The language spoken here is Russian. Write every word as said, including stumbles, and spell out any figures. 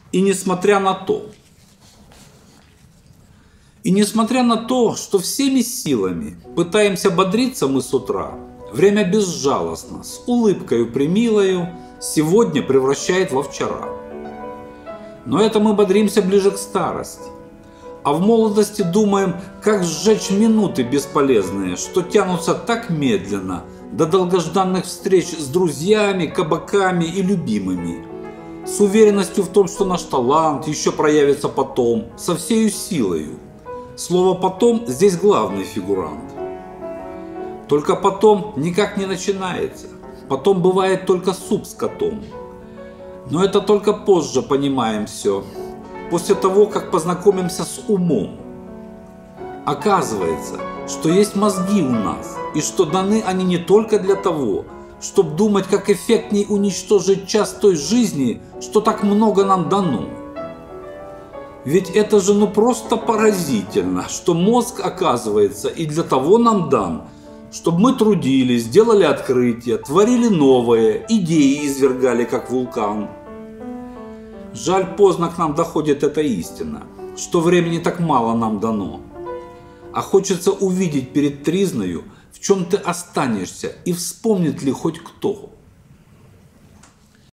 И несмотря на то, и несмотря на то, что всеми силами пытаемся бодриться мы с утра, время безжалостно, с улыбкою примилою, сегодня превращает во вчера. Но это мы бодримся ближе к старости. А в молодости думаем, как сжечь минуты бесполезные, что тянутся так медленно до долгожданных встреч с друзьями, кабаками и любимыми. С уверенностью в том, что наш талант еще проявится потом, со всею силою. Слово «потом» здесь главный фигурант. Только потом никак не начинается. Потом бывает только суп с котом. Но это только позже понимаем все. После того, как познакомимся с умом. Оказывается, что есть мозги у нас. И что даны они не только для того, чтобы думать, как эффектней уничтожить час той жизни, что так много нам дано. Ведь это же ну просто поразительно, что мозг, оказывается, и для того нам дан, чтобы мы трудились, делали открытия, творили новое, идеи извергали, как вулкан. Жаль, поздно к нам доходит эта истина, что времени так мало нам дано. А хочется увидеть перед тризною, в чем ты останешься, и вспомнит ли хоть кто.